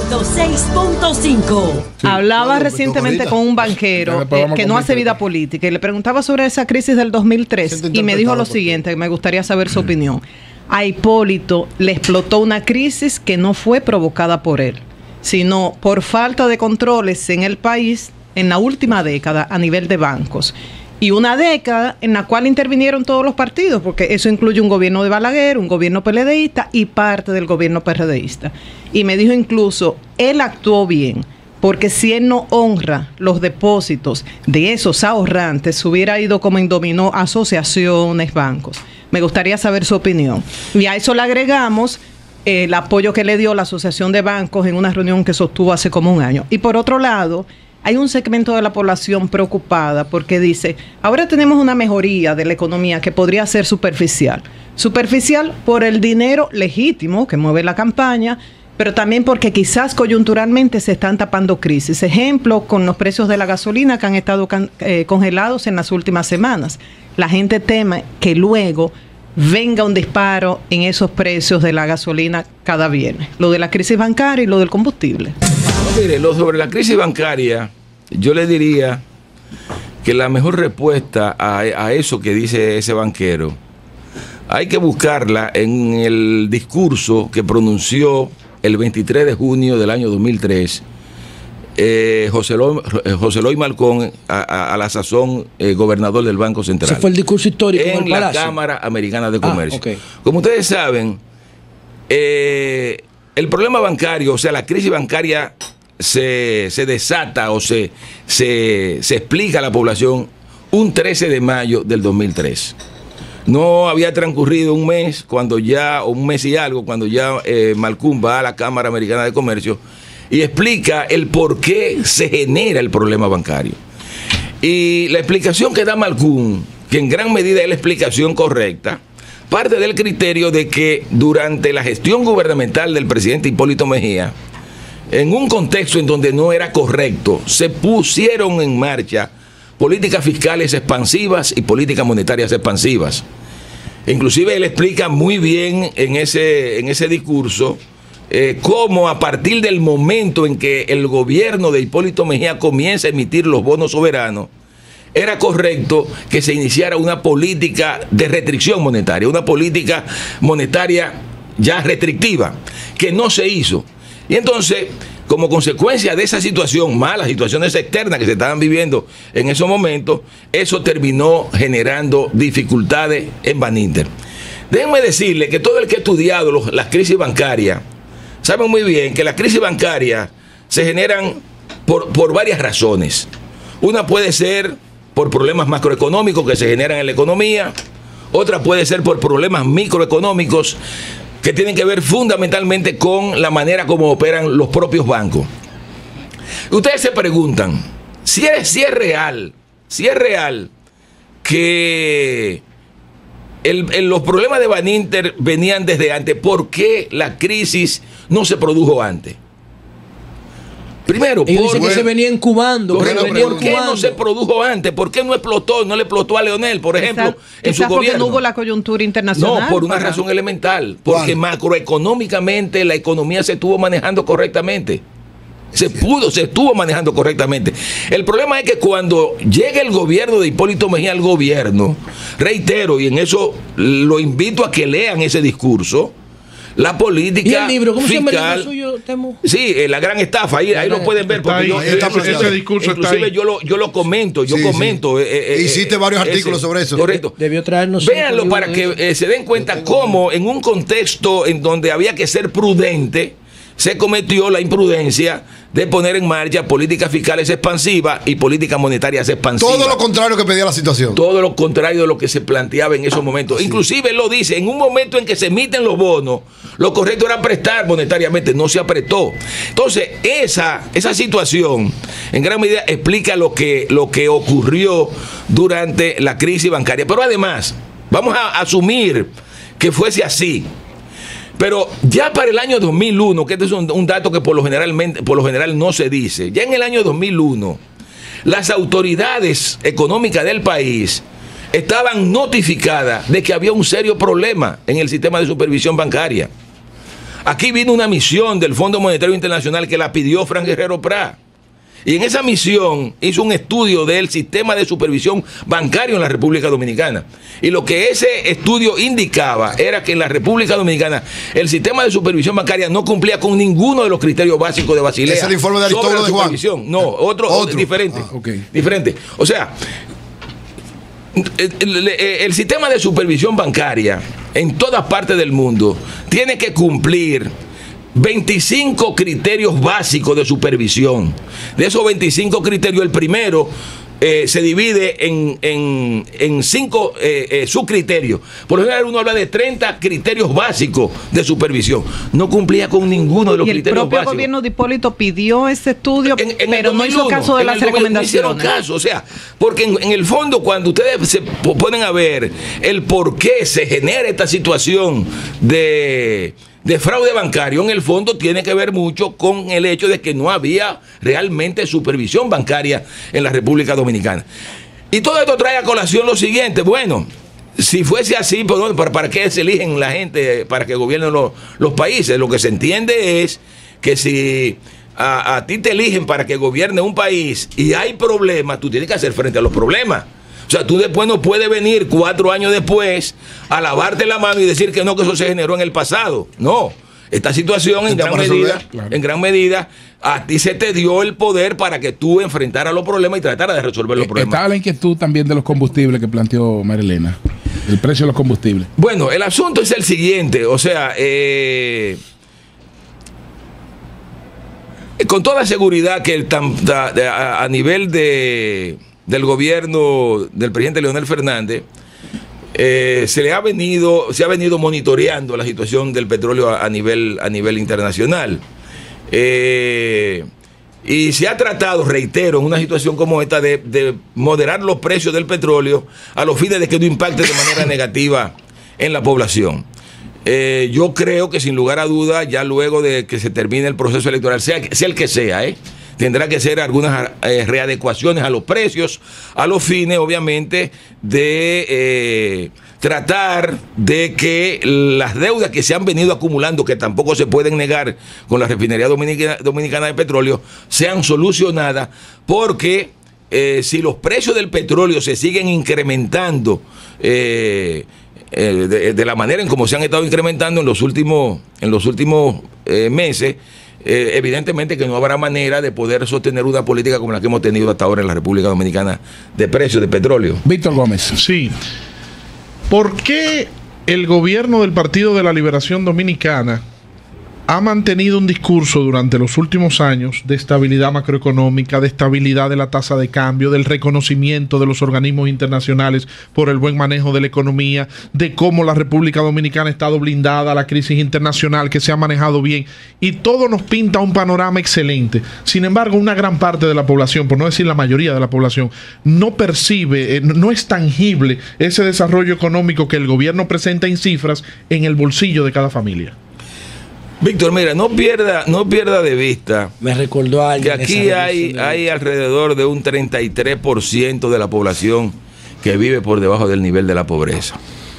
106.5. Hablaba recientemente con un banquero que no hace vida política y le preguntaba sobre esa crisis del 2003 y me dijo lo siguiente, que me gustaría saber su opinión. A Hipólito le explotó una crisis que no fue provocada por él, sino por falta de controles en el país en la última década a nivel de bancos. Y una década en la cual intervinieron todos los partidos, porque eso incluye un gobierno de Balaguer, un gobierno PLDista y parte del gobierno PRDista. Y me dijo incluso, él actuó bien, porque si él no honra los depósitos de esos ahorrantes, se hubiera ido como indominó asociaciones, bancos. Me gustaría saber su opinión. Y a eso le agregamos el apoyo que le dio la Asociación de Bancos en una reunión que sostuvo hace como un año. Y por otro lado, hay un segmento de la población preocupada porque dice, ahora tenemos una mejoría de la economía que podría ser superficial. Superficial por el dinero legítimo que mueve la campaña, pero también porque quizás coyunturalmente se están tapando crisis. Ejemplo, con los precios de la gasolina que han estado congelados en las últimas semanas. La gente teme que luego venga un disparo en esos precios de la gasolina cada viernes. Lo de la crisis bancaria y lo del combustible. No, mire, sobre la crisis bancaria, yo le diría que la mejor respuesta a eso que dice ese banquero, hay que buscarla en el discurso que pronunció el 23 de junio del año 2003 José Eloy Malcón, a la sazón gobernador del Banco Central. Ese fue el discurso histórico en la Cámara Americana de Comercio. Okay. Como ustedes saben, el problema bancario, o sea, la crisis bancaria se desata o se explica a la población un 13 de mayo del 2003. No había transcurrido un mes o un mes y algo, cuando ya Malcún va a la Cámara Americana de Comercio y explica el por qué se genera el problema bancario. Y la explicación que da Malcún, que en gran medida es la explicación correcta, parte del criterio de que durante la gestión gubernamental del presidente Hipólito Mejía, en un contexto en donde no era correcto, se pusieron en marcha políticas fiscales expansivas y políticas monetarias expansivas. Inclusive él explica muy bien en ese discurso cómo a partir del momento en que el gobierno de Hipólito Mejía comienza a emitir los bonos soberanos, era correcto que se iniciara una política de restricción monetaria, una política monetaria ya restrictiva, que no se hizo. Y entonces, como consecuencia de esa situación, malas situaciones externas que se estaban viviendo en esos momentos, eso terminó generando dificultades en Baninter. Déjenme decirle que todo el que ha estudiado las crisis bancarias sabe muy bien que las crisis bancarias se generan por varias razones. Una puede ser por problemas macroeconómicos que se generan en la economía, otra puede ser por problemas microeconómicos que tienen que ver fundamentalmente con la manera como operan los propios bancos. Ustedes se preguntan, si es real que los problemas de Baninter venían desde antes, ¿por qué la crisis no se produjo antes? Primero, porque se venía incubando. ¿Por qué no se produjo antes? ¿Por qué no explotó? No le explotó a Leonel, por ejemplo, en su gobierno. Porque no hubo la coyuntura internacional. No, por una razón elemental. Porque macroeconómicamente la economía se estuvo manejando correctamente. Se estuvo manejando correctamente. El problema es que cuando llega el gobierno de Hipólito Mejía al gobierno, reitero, y en eso lo invito a que lean ese discurso, la política. ¿Y el libro? ¿Cómo fiscal, se llama el libro suyo, Temo? Sí, la gran estafa, ahí lo pueden ver. Porque ese discurso inclusive está ahí. yo lo comento, hiciste varios artículos sobre eso. Correcto. Debió traernos. Véanlo para que se den cuenta cómo en un contexto en donde había que ser prudente, se cometió la imprudencia de poner en marcha políticas fiscales expansivas y políticas monetarias expansivas. Todo lo contrario que pedía la situación. Todo lo contrario de lo que se planteaba en esos momentos. Inclusive él lo dice, en un momento en que se emiten los bonos, lo correcto era prestar monetariamente, no se apretó. Entonces, esa situación en gran medida explica lo que ocurrió durante la crisis bancaria. Pero además, vamos a asumir que fuese así. Pero ya para el año 2001, que este es un dato que por lo general no se dice, ya en el año 2001, las autoridades económicas del país estaban notificadas de que había un serio problema en el sistema de supervisión bancaria. Aquí vino una misión del Fondo Monetario Internacional que la pidió Frank Guerrero Prat. Y en esa misión hizo un estudio del sistema de supervisión bancario en la República Dominicana. Y lo que ese estudio indicaba era que en la República Dominicana el sistema de supervisión bancaria no cumplía con ninguno de los criterios básicos de Basilea. ¿Es el informe de Aristóbulo de Juan? No, otro. Diferente. Diferente. O sea, el sistema de supervisión bancaria en todas partes del mundo tiene que cumplir 25 criterios básicos de supervisión. De esos 25 criterios, el primero se divide en 5 subcriterios. Por lo general uno habla de 30 criterios básicos de supervisión. No cumplía con ninguno de los criterios básicos. El propio gobierno de Hipólito pidió ese estudio, pero no hizo caso de las recomendaciones. No hicieron caso, o sea, porque en el fondo cuando ustedes se ponen a ver el por qué se genera esta situación de fraude bancario, en el fondo tiene que ver mucho con el hecho de que no había realmente supervisión bancaria en la República Dominicana. Y todo esto trae a colación lo siguiente: bueno, si fuese así, pues, ¿para qué se eligen la gente para que gobiernen los países? Lo que se entiende es que si a ti te eligen para que gobierne un país y hay problemas, tú tienes que hacer frente a los problemas. O sea, tú después no puedes venir 4 años después a lavarte la mano y decir que no, que eso se generó en el pasado. No, esta situación en gran medida a ti se te dio el poder para que tú enfrentaras los problemas y trataras de resolver los problemas. Estaba la inquietud también de los combustibles que planteó Marilena, el precio de los combustibles. Bueno, el asunto es el siguiente, o sea, con toda seguridad que a nivel del gobierno del presidente Leonel Fernández, se ha venido monitoreando la situación del petróleo a nivel internacional. Y se ha tratado, reitero, en una situación como esta, de moderar los precios del petróleo a los fines de que no impacte de manera negativa en la población. Yo creo que sin lugar a duda, ya luego de que se termine el proceso electoral, sea el que sea, tendrá que hacer algunas readecuaciones a los precios, a los fines, obviamente, de tratar de que las deudas que se han venido acumulando, que tampoco se pueden negar con la refinería dominicana de petróleo, sean solucionadas, porque si los precios del petróleo se siguen incrementando de la manera en como se han estado incrementando en los últimos meses, evidentemente que no habrá manera de poder sostener una política como la que hemos tenido hasta ahora en la República Dominicana de precios de petróleo. Víctor Gómez. Sí. ¿Por qué el gobierno del Partido de la Liberación Dominicana ha mantenido un discurso durante los últimos años de estabilidad macroeconómica, de estabilidad de la tasa de cambio, del reconocimiento de los organismos internacionales por el buen manejo de la economía, de cómo la República Dominicana ha estado blindada a la crisis internacional, que se ha manejado bien, y todo nos pinta un panorama excelente? Sin embargo, una gran parte de la población, por no decir la mayoría de la población, no percibe, no es tangible ese desarrollo económico que el gobierno presenta en cifras en el bolsillo de cada familia. Víctor, mira, no pierda de vista. Me recordó a alguien que aquí hay alrededor de un 33% de la población que vive por debajo del nivel de la pobreza.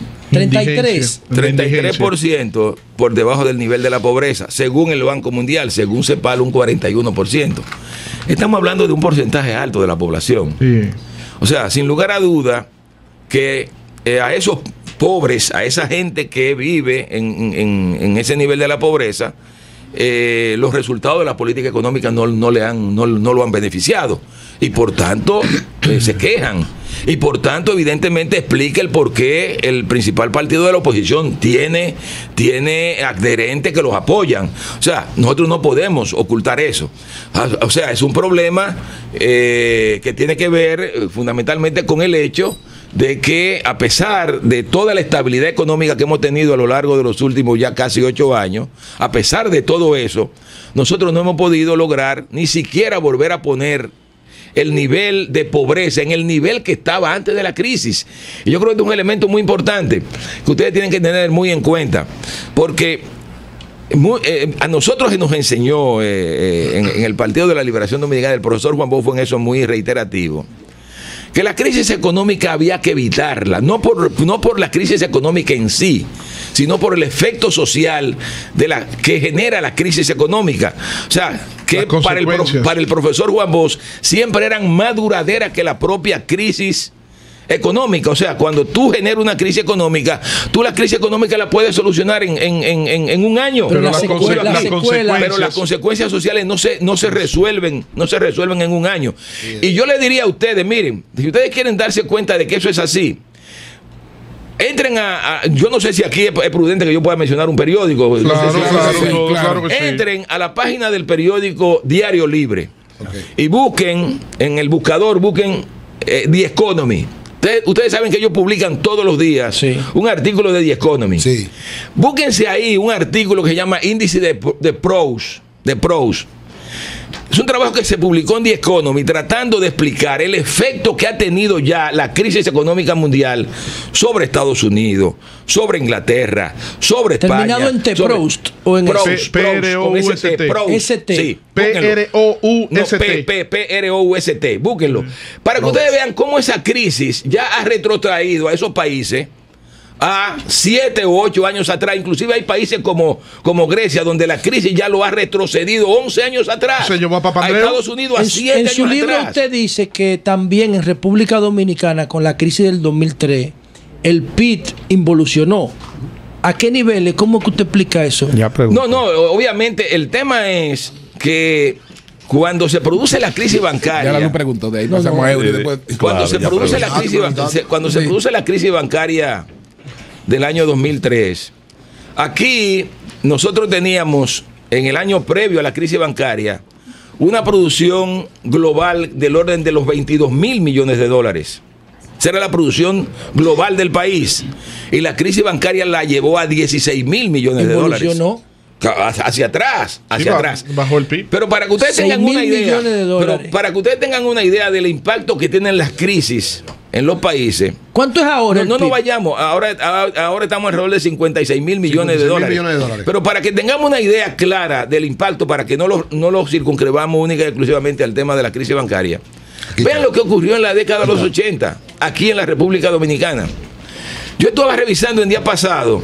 33% por debajo del nivel de la pobreza, según el Banco Mundial, según CEPAL, un 41%. Estamos hablando de un porcentaje alto de la población. Sí. O sea, sin lugar a duda que a esos pobres, a esa gente que vive en ese nivel de la pobreza, los resultados de la política económica no lo han beneficiado, y por tanto se quejan, y por tanto evidentemente explica el por qué el principal partido de la oposición tiene adherentes que los apoyan. O sea, nosotros no podemos ocultar eso. O sea, es un problema que tiene que ver fundamentalmente con el hecho de que, a pesar de toda la estabilidad económica que hemos tenido a lo largo de los últimos ya casi 8 años, a pesar de todo eso, nosotros no hemos podido lograr ni siquiera volver a poner el nivel de pobreza en el nivel que estaba antes de la crisis. Y yo creo que es un elemento muy importante que ustedes tienen que tener muy en cuenta, porque a nosotros se nos enseñó en el Partido de la Liberación Dominicana, el profesor Juan Bosch fue en eso muy reiterativo, que la crisis económica había que evitarla, no por la crisis económica en sí, sino por el efecto social que genera la crisis económica. O sea, que para el profesor Juan Bosch siempre eran más duraderas que la propia crisis económica. O sea, cuando tú generas una crisis económica, tú la crisis económica la puedes solucionar en un año. Pero las consecuencias sociales no se resuelven en un año. Sí. Y yo le diría a ustedes, miren, si ustedes quieren darse cuenta de que eso es así, entren yo no sé si aquí es prudente que yo pueda mencionar un periódico. Claro que sí. Entren a la página del periódico Diario Libre, y busquen, en el buscador, busquen The Economy. Ustedes saben que ellos publican todos los días un artículo de The Economy. Sí. Búsquense ahí un artículo que se llama Índice de Pros. Es un trabajo que se publicó en The Economy tratando de explicar el efecto que ha tenido ya la crisis económica mundial sobre Estados Unidos, sobre Inglaterra, sobre España. ¿Terminado en T-Proust o en P-R-O-U-S-T? Sí. P-R-O-U-S-T. P-R-O-U-S-T. Búsquenlo. Para que ustedes vean cómo esa crisis ya ha retrotraído a esos países a 7 u 8 años atrás. Inclusive hay países como Grecia, donde la crisis ya lo ha retrocedido 11 años atrás. A Estados Unidos a 7 años atrás. En su libro usted dice que también en República Dominicana, con la crisis del 2003, el PIB involucionó. ¿A qué niveles? ¿Cómo que usted explica eso? No, obviamente el tema es que cuando se produce la crisis bancaria, ya lo pregunto de ahí, pasamos a euro y después. Cuando se produce la crisis bancaria del año 2003, aquí nosotros teníamos, en el año previo a la crisis bancaria, una producción global del orden de los 22.000 millones de dólares. Esa era la producción global del país. Y la crisis bancaria la llevó a 16.000 millones de dólares. Hacia atrás. Bajó el PIB. Pero para que ustedes tengan una idea, del impacto que tienen las crisis en los países. ¿Cuánto es ahora? No nos vayamos. Ahora estamos alrededor de 56.000 millones de dólares. Pero para que tengamos una idea clara del impacto, para que no lo circunscribamos única y exclusivamente al tema de la crisis bancaria. Vean lo que ocurrió en la década de los 80, aquí en la República Dominicana. Yo estaba revisando el día pasado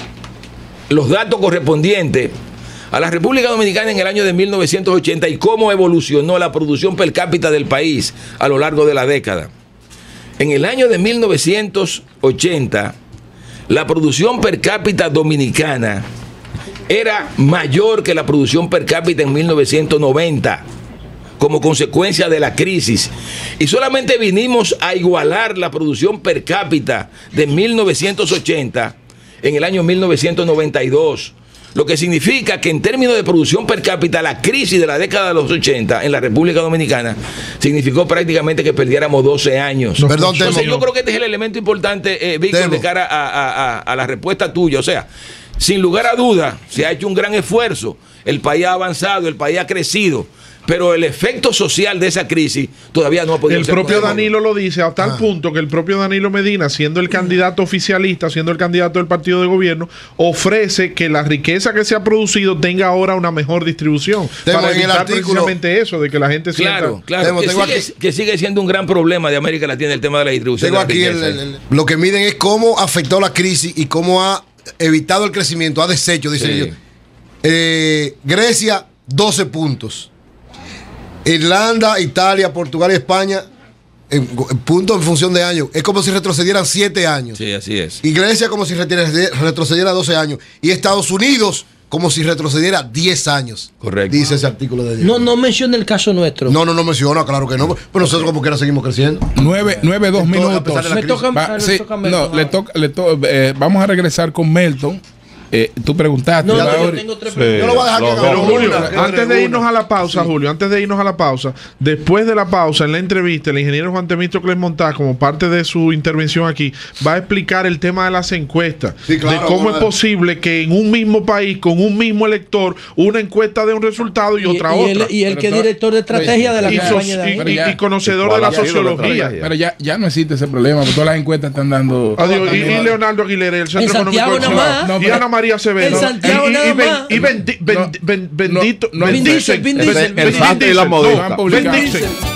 los datos correspondientes a la República Dominicana en el año de 1980 y cómo evolucionó la producción per cápita del país a lo largo de la década. En el año de 1980, la producción per cápita dominicana era mayor que la producción per cápita en 1990, como consecuencia de la crisis. Y solamente vinimos a igualar la producción per cápita de 1980 en el año 1992. Lo que significa que en términos de producción per cápita, la crisis de la década de los 80 en la República Dominicana significó prácticamente que perdiéramos 12 años. Entonces yo creo que este es el elemento importante, Víctor, de cara a la respuesta tuya. O sea, sin lugar a duda, se ha hecho un gran esfuerzo. El país ha avanzado, el país ha crecido. Pero el efecto social de esa crisis todavía no ha podido ser. El propio Danilo lo dice a tal punto que el propio Danilo Medina, siendo el candidato oficialista, siendo el candidato del partido de gobierno, ofrece que la riqueza que se ha producido tenga ahora una mejor distribución. Para evitar precisamente eso, de que la gente sienta... Claro, que sigue siendo un gran problema de América Latina el tema de la distribución. Tengo aquí lo que miden es cómo afectó la crisis y cómo ha evitado el crecimiento, ha deshecho, dicen ellos. Grecia, 12 puntos. Irlanda, Italia, Portugal y España, puntos en función de años. Es como si retrocedieran 7 años. Sí, así es. Y Grecia como si retrocediera 12 años. Y Estados Unidos como si retrocediera 10 años. Correcto. Dice ese artículo de Dios. No menciona el caso nuestro. No menciona, claro que no. Pero nosotros como quiera seguimos creciendo. 9-2 minutos. Vamos a regresar con Melton. Tú preguntaste. Yo tengo 3 preguntas. Yo lo voy a dejar que pero Julio, antes de irnos a la pausa, después de la pausa, en la entrevista, el ingeniero Juan Temístocles Montaz, como parte de su intervención aquí, va a explicar el tema de las encuestas. Sí, claro, de cómo es posible que en un mismo país, con un mismo elector, una encuesta dé un resultado y otra otra. Y el que es director de estrategia de la campaña y conocedor de la sociología. Pero ya no existe ese problema, porque todas las encuestas están dando. Y Leonardo Aguilera, el Centro Económico de Santiago. María Acevedo. En Santiago nada más. Y bendito. Vin Diesel. El Santo y la Modica. Vin Diesel.